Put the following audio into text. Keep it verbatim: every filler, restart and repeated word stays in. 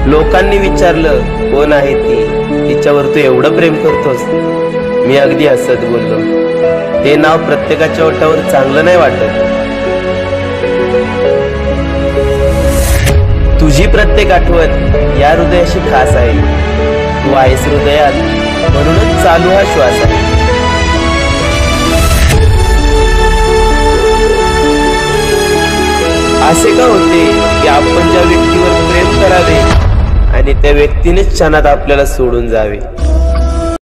लोकांनी विचारलं कोण आहे ती, तिच्यावर तू एवढं प्रेम करतोस? मी अगदी हसत बोललो, ते नाव प्रत्येकाच्या ओठावर चांगलं नाही वाटत. तुझी प्रत्येक आठवण या हृदयाशी खास आहे. तू आहेस हृदयात, म्हणूनच चालू हा श्वास आहे. असे का होते की आपण ज्या व्यक्तीवर प्रेम करावे आणि त्या व्यक्तीनेच क्षणात आपल्याला सोडून जावे?